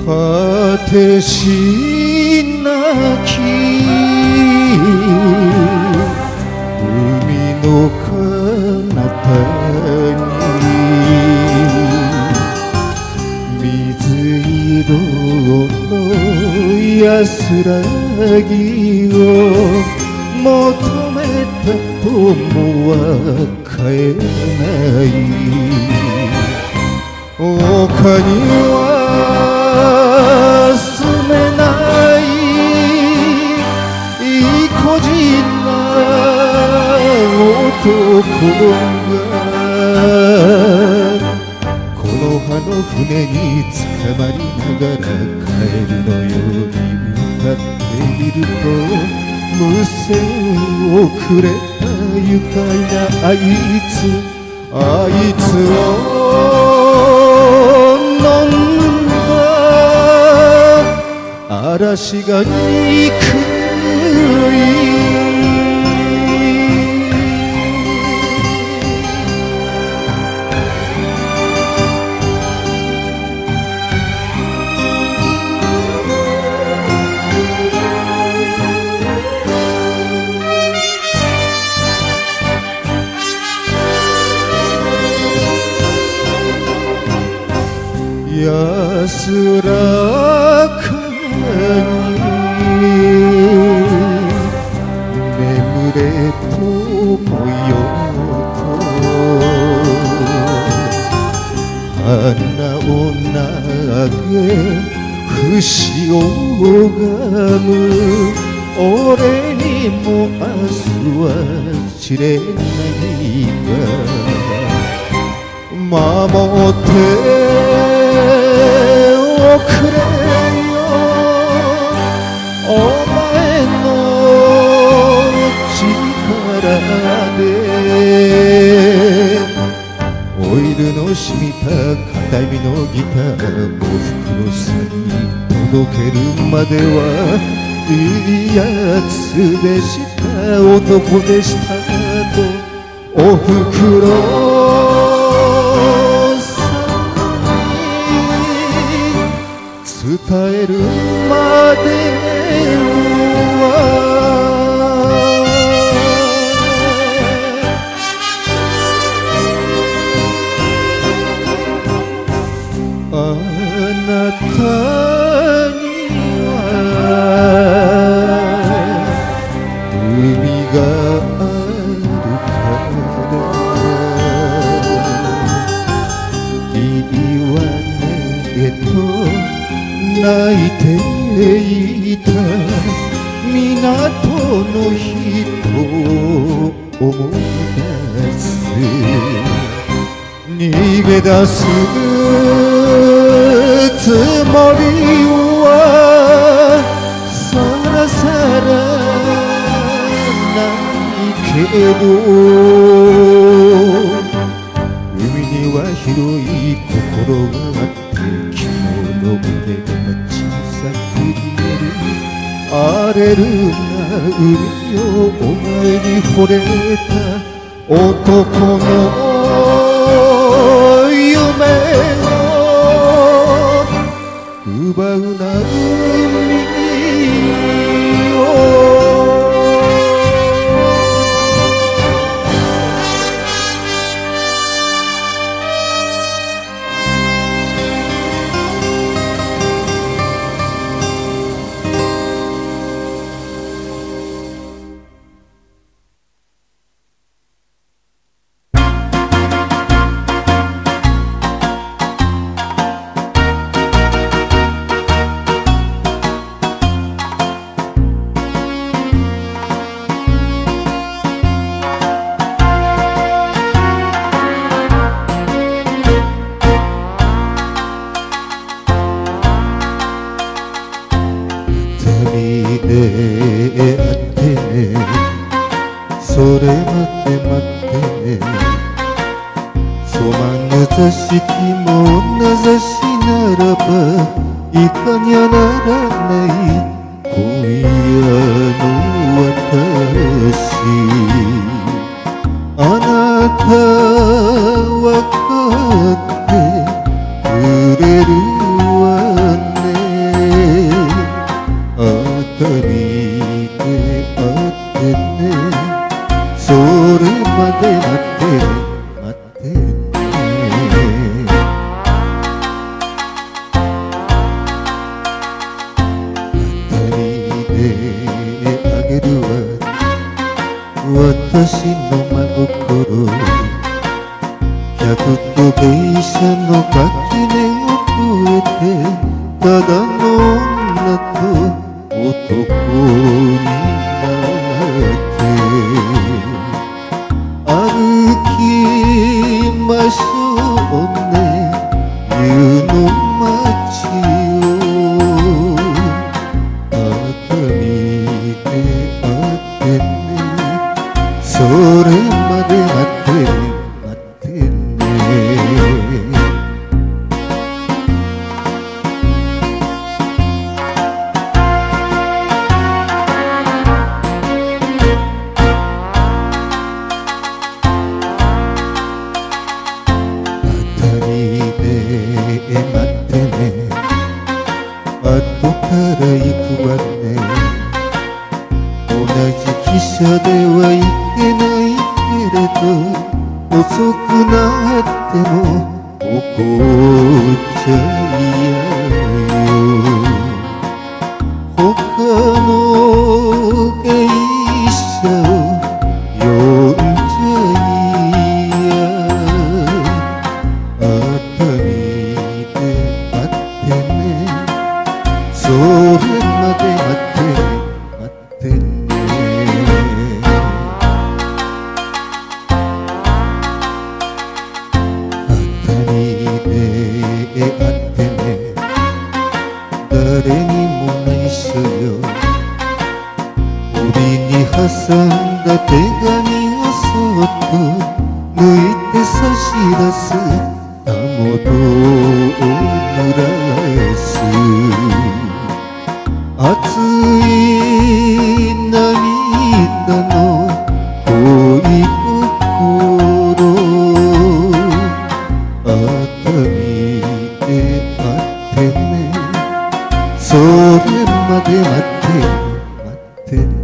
果てしなき海の彼方に水色の安らぎを求めた友は帰らない丘には住めない意固地な男がこの葉の船につかまりながら帰るのように歌っていると無線をくれた愉快なあいつを飲んだ嵐が憎い安らかに眠れ友よと花を投げ節を拝む俺にも明日は知れないが守っておくれよお前の力でオイルの染みた片指のギターおふくろさんに届けるまではいいやつでした男でしたとおふくろ伝えるまではあなたには海があるからいいわねと泣いていた港の人を思い出す逃げ出すつもりはさらさらないけど海には広い心があって昨日の腕が小さく見える荒れるな海よお前に惚れた男の夢を奪うな海よそれまで待ってそまぬ座敷も名指しならばいかにゃならない今夜の私あなたわかってくれるわね昔の真心百と芸者の垣根を越えてただの女と男になって歩きましょうね冬の街を熱海で会ってねそれまで待ってね待ってね熱海で待ってね後から行くわね同じ汽車ではいけないけれど遅くなっても怒っちゃいやよ他の芸者を呼んじゃいや熱海で待ってねそれまで待ってね待ってね熱海で会ってね誰にも内緒よ帯に挟んだ手紙をそっと抜いて差し出すたもとを濡らす熱い涙の恋心熱海で待ってねそれまで待って待ってね